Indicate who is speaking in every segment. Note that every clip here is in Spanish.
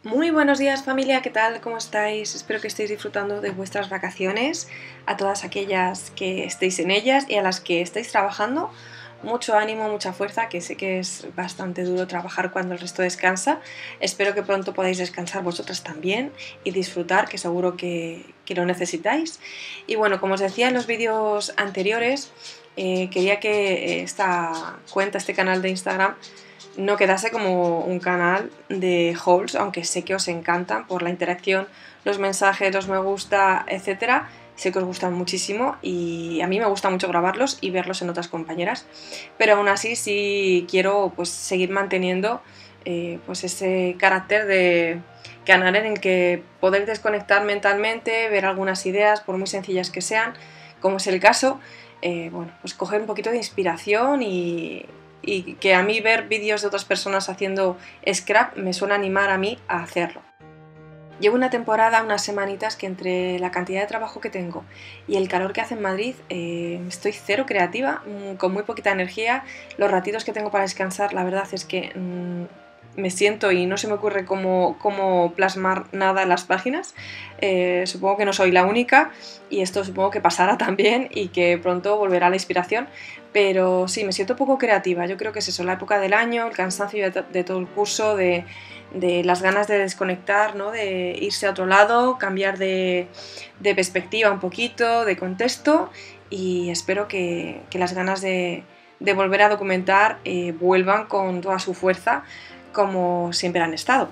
Speaker 1: Muy buenos días familia, ¿qué tal? ¿Cómo estáis? Espero que estéis disfrutando de vuestras vacaciones. A todas aquellas que estéis en ellas y a las que estáis trabajando, mucho ánimo, mucha fuerza, que sé que es bastante duro trabajar cuando el resto descansa. Espero que pronto podáis descansar vosotras también y disfrutar, que seguro que lo necesitáis. Y bueno, como os decía en los vídeos anteriores, quería que esta cuenta, este canal de Instagram, no quedase como un canal de hauls, aunque sé que os encantan por la interacción, los mensajes, los me gusta, etcétera. Sé que os gustan muchísimo y a mí me gusta mucho grabarlos y verlos en otras compañeras, pero aún así sí quiero pues seguir manteniendo pues ese carácter de canal en el que poder desconectar mentalmente, ver algunas ideas, por muy sencillas que sean, como es el caso, bueno, pues coger un poquito de inspiración y que a mí ver vídeos de otras personas haciendo scrap me suele animar a mí a hacerlo. Llevo una temporada, unas semanitas, que entre la cantidad de trabajo que tengo y el calor que hace en Madrid estoy cero creativa, con muy poquita energía. Los ratitos que tengo para descansar, la verdad es que me siento y no se me ocurre cómo plasmar nada en las páginas. Supongo que no soy la única y esto supongo que pasará también y que pronto volverá la inspiración. Pero sí, me siento poco creativa. Yo creo que es eso, la época del año, el cansancio de todo el curso, de las ganas de desconectar, ¿no? De irse a otro lado, cambiar de perspectiva un poquito, de contexto, y espero que las ganas de volver a documentar vuelvan con toda su fuerza como siempre han estado.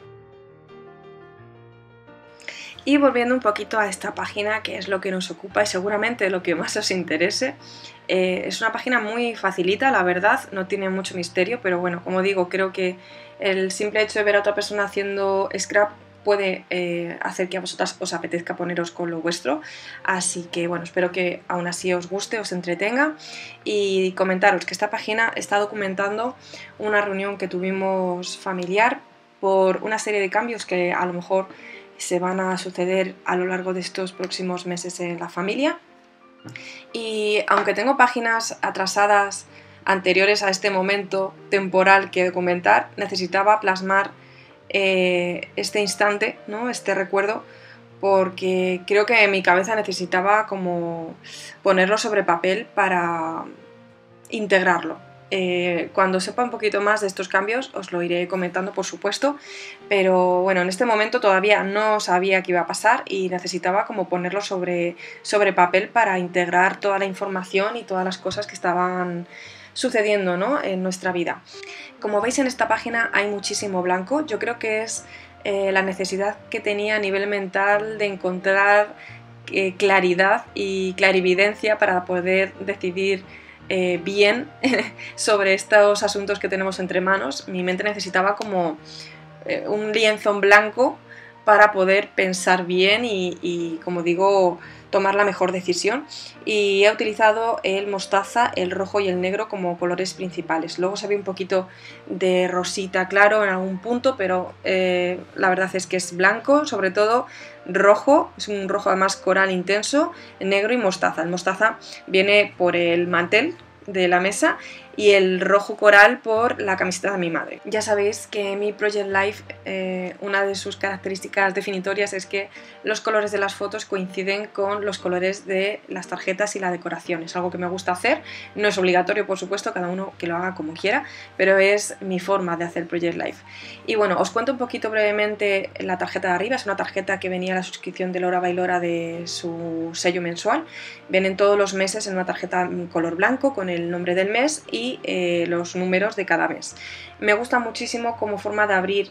Speaker 1: Y volviendo un poquito a esta página, que es lo que nos ocupa y seguramente lo que más os interese, es una página muy facilita, la verdad, no tiene mucho misterio, pero bueno, como digo, creo que el simple hecho de ver a otra persona haciendo scrap puede hacer que a vosotras os apetezca poneros con lo vuestro, así que bueno, espero que aún así os guste, os entretenga, y comentaros que esta página está documentando una reunión que tuvimos familiar por una serie de cambios que a lo mejor se van a suceder a lo largo de estos próximos meses en la familia. Y aunque tengo páginas atrasadas anteriores a este momento temporal que documentar, necesitaba plasmar este instante, ¿no? Este recuerdo, porque creo que mi cabeza necesitaba como ponerlo sobre papel para integrarlo. Cuando sepa un poquito más de estos cambios os lo iré comentando, por supuesto, pero bueno, en este momento todavía no sabía qué iba a pasar y necesitaba como ponerlo sobre papel para integrar toda la información y todas las cosas que estaban sucediendo, ¿no? En nuestra vida. Como veis en esta página hay muchísimo blanco. Yo creo que es la necesidad que tenía a nivel mental de encontrar claridad y clarividencia para poder decidir bien sobre estos asuntos que tenemos entre manos. Mi mente necesitaba como un lienzo en blanco para poder pensar bien y, como digo, tomar la mejor decisión, y he utilizado el mostaza, el rojo y el negro como colores principales. Luego se ve un poquito de rosita claro en algún punto, pero la verdad es que es blanco, sobre todo rojo, es un rojo además coral intenso, negro y mostaza. El mostaza viene por el mantel de la mesa y el rojo coral por la camiseta de mi madre. Ya sabéis que mi Project Life, una de sus características definitorias es que los colores de las fotos coinciden con los colores de las tarjetas y la decoración. Es algo que me gusta hacer, no es obligatorio, por supuesto, cada uno que lo haga como quiera, pero es mi forma de hacer Project Life. Y bueno, os cuento un poquito brevemente la tarjeta de arriba. Es una tarjeta que venía a la suscripción de Lora Bailora de su sello mensual. Vienen todos los meses en una tarjeta color blanco con el nombre del mes y los números de cada mes. Me gusta muchísimo como forma de abrir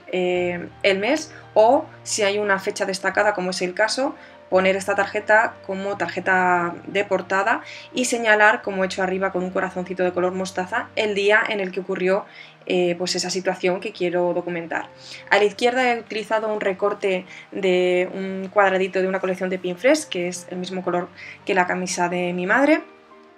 Speaker 1: el mes, o si hay una fecha destacada, como es el caso, poner esta tarjeta como tarjeta de portada y señalar, como he hecho arriba con un corazoncito de color mostaza, el día en el que ocurrió pues esa situación que quiero documentar. A la izquierda he utilizado un recorte de un cuadradito de una colección de Pinfresh, que es el mismo color que la camisa de mi madre.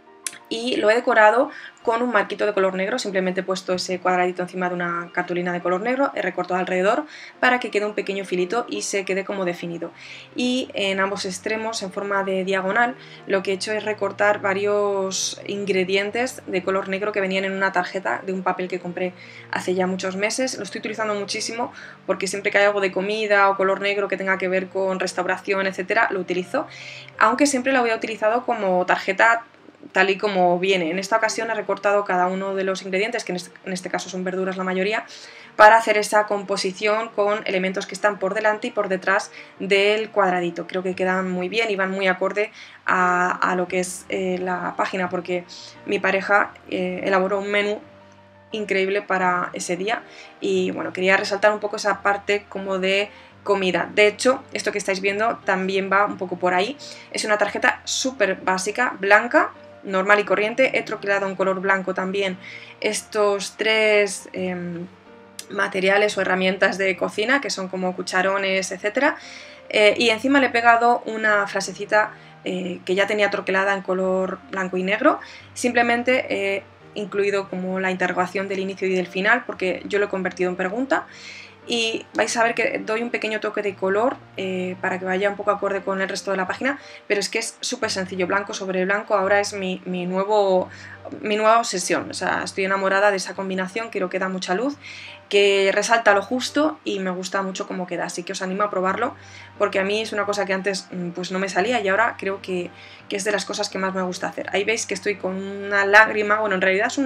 Speaker 1: y lo he decorado con un marquito de color negro. Simplemente he puesto ese cuadradito encima de una cartulina de color negro, he recortado alrededor para que quede un pequeño filito y se quede como definido. Y en ambos extremos, en forma de diagonal, lo que he hecho es recortar varios ingredientes de color negro que venían en una tarjeta de un papel que compré hace ya muchos meses. Lo estoy utilizando muchísimo porque siempre que hay algo de comida o color negro que tenga que ver con restauración, etcétera, lo utilizo, aunque siempre lo había utilizado como tarjeta tal y como viene. En esta ocasión he recortado cada uno de los ingredientes, que en este caso son verduras la mayoría, para hacer esa composición con elementos que están por delante y por detrás del cuadradito. Creo que quedan muy bien y van muy acorde a lo que es la página, porque mi pareja elaboró un menú increíble para ese día y bueno, quería resaltar un poco esa parte como de comida. De hecho, esto que estáis viendo también va un poco por ahí. Es una tarjeta súper básica, blanca, normal y corriente. He troquelado en color blanco también estos tres materiales o herramientas de cocina, que son como cucharones, etcétera, y encima le he pegado una frasecita que ya tenía troquelada en color blanco y negro. Simplemente he incluido como la interrogación del inicio y del final, porque yo lo he convertido en pregunta. Y vais a ver que doy un pequeño toque de color para que vaya un poco acorde con el resto de la página, pero es que es súper sencillo, blanco sobre blanco. Ahora es mi nueva obsesión, o sea, estoy enamorada de esa combinación, creo que da mucha luz, que resalta lo justo y me gusta mucho cómo queda, así que os animo a probarlo, porque a mí es una cosa que antes pues no me salía y ahora creo que es de las cosas que más me gusta hacer. Ahí veis que estoy con una lágrima, bueno, en realidad es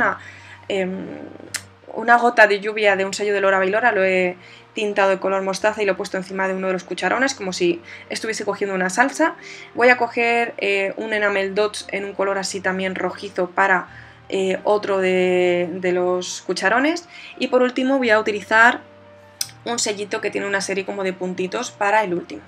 Speaker 1: una gota de lluvia de un sello de Lora Bailora, lo he tintado de color mostaza y lo he puesto encima de uno de los cucharones como si estuviese cogiendo una salsa. Voy a coger un enamel dots en un color así también rojizo para otro de los cucharones, y por último voy a utilizar un sellito que tiene una serie como de puntitos para el último.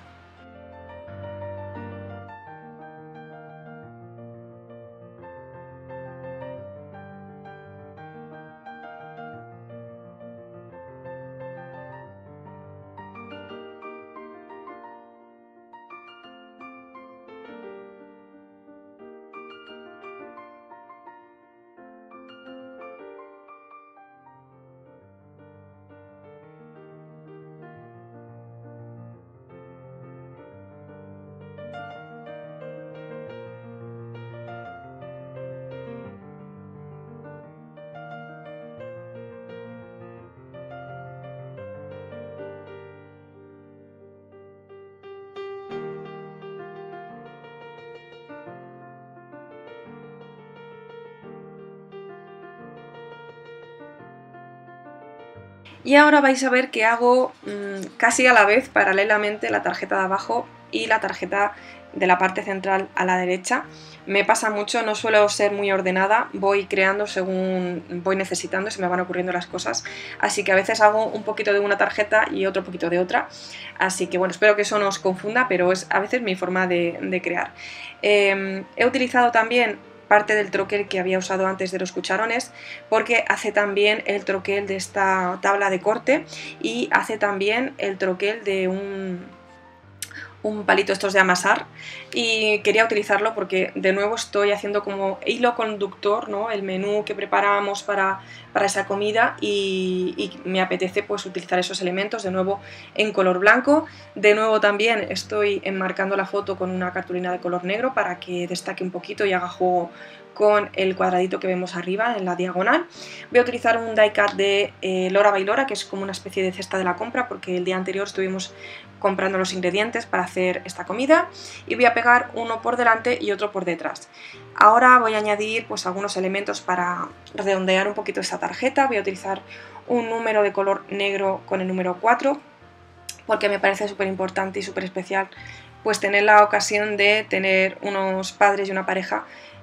Speaker 1: Y ahora vais a ver que hago casi a la vez, paralelamente, la tarjeta de abajo y la tarjeta de la parte central a la derecha. Me pasa mucho, no suelo ser muy ordenada, voy creando según voy necesitando, se me van ocurriendo las cosas, así que a veces hago un poquito de una tarjeta y otro poquito de otra, así que bueno, espero que eso no os confunda, pero es a veces mi forma de crear. He utilizado también parte del troquel que había usado antes de los cucharones, porque hace también el troquel de esta tabla de corte y hace también el troquel de un palito estos de amasar, y quería utilizarlo porque de nuevo estoy haciendo como hilo conductor, ¿no?, el menú que preparamos para esa comida, y me apetece pues utilizar esos elementos de nuevo en color blanco. De nuevo también estoy enmarcando la foto con una cartulina de color negro para que destaque un poquito y haga juego con el cuadradito que vemos arriba en la diagonal. Voy a utilizar un die cut de Lora Bailora, que es como una especie de cesta de la compra, porque el día anterior estuvimos comprando los ingredientes para hacer esta comida, y voy a pegar uno por delante y otro por detrás. Ahora voy a añadir pues algunos elementos para redondear un poquito esta tarjeta. Voy a utilizar un número de color negro con el número 4, porque me parece súper importante y súper especial pues tener la ocasión de tener unos padres y una pareja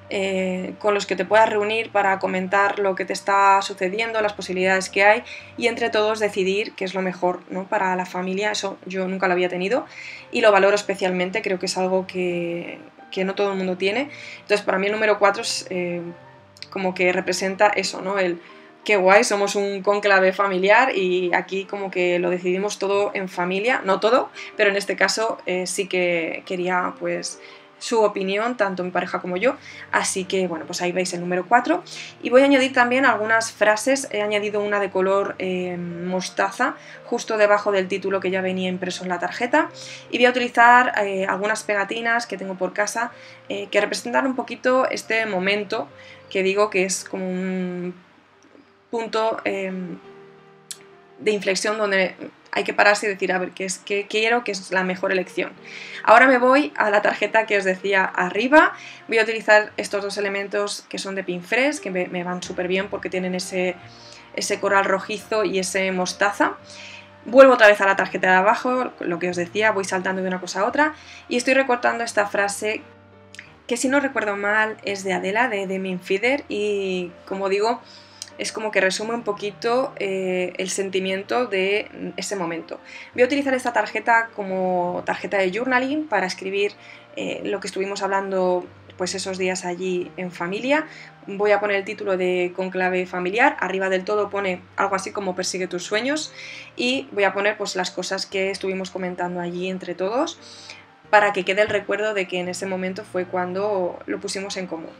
Speaker 1: con los que te puedas reunir para comentar lo que te está sucediendo, las posibilidades que hay, y entre todos decidir qué es lo mejor, ¿no?, para la familia. Eso yo nunca lo había tenido y lo valoro especialmente, creo que es algo que no todo el mundo tiene. Entonces para mí el número 4 es como que representa eso, ¿no?, el qué guay, somos un cónclave familiar y aquí como que lo decidimos todo en familia, no todo, pero en este caso sí que quería pues su opinión, tanto mi pareja como yo, así que bueno, pues ahí veis el número 4. Y voy a añadir también algunas frases, he añadido una de color mostaza justo debajo del título que ya venía impreso en la tarjeta, y voy a utilizar algunas pegatinas que tengo por casa que representan un poquito este momento que digo que es como un punto de inflexión donde hay que pararse y decir, a ver, qué quiero, qué es la mejor elección. Ahora me voy a la tarjeta que os decía arriba, voy a utilizar estos dos elementos que son de Pinfresh, que me van súper bien porque tienen ese coral rojizo y ese mostaza. Vuelvo otra vez a la tarjeta de abajo, lo que os decía, voy saltando de una cosa a otra y estoy recortando esta frase que, si no recuerdo mal, es de Adela, de Demi Fider, y como digo, es como que resume un poquito el sentimiento de ese momento. Voy a utilizar esta tarjeta como tarjeta de journaling para escribir lo que estuvimos hablando pues esos días allí en familia. Voy a poner el título de Conclave Familiar, arriba del todo pone algo así como Persigue tus sueños, y voy a poner pues las cosas que estuvimos comentando allí entre todos, para que quede el recuerdo de que en ese momento fue cuando lo pusimos en común.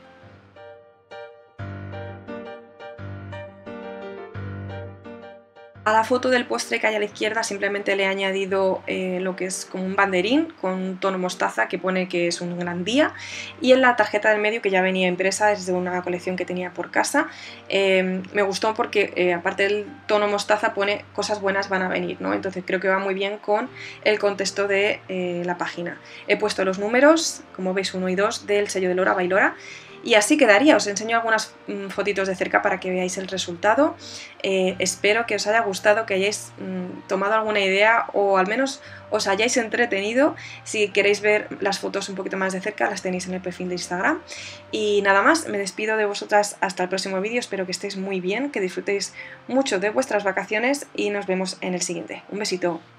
Speaker 1: A la foto del postre que hay a la izquierda simplemente le he añadido lo que es como un banderín con un tono mostaza que pone que es un gran día, y en la tarjeta del medio, que ya venía impresa, es de una colección que tenía por casa, me gustó porque aparte del tono mostaza pone cosas buenas van a venir, ¿no? Entonces creo que va muy bien con el contexto de la página. He puesto los números, como veis, 1 y 2 del sello de Lora Bailora. Y así quedaría, os enseño algunas fotitos de cerca para que veáis el resultado. Espero que os haya gustado, que hayáis tomado alguna idea o al menos os hayáis entretenido. Si queréis ver las fotos un poquito más de cerca, las tenéis en el perfil de Instagram. Y nada más, me despido de vosotras hasta el próximo vídeo, espero que estéis muy bien, que disfrutéis mucho de vuestras vacaciones y nos vemos en el siguiente. Un besito.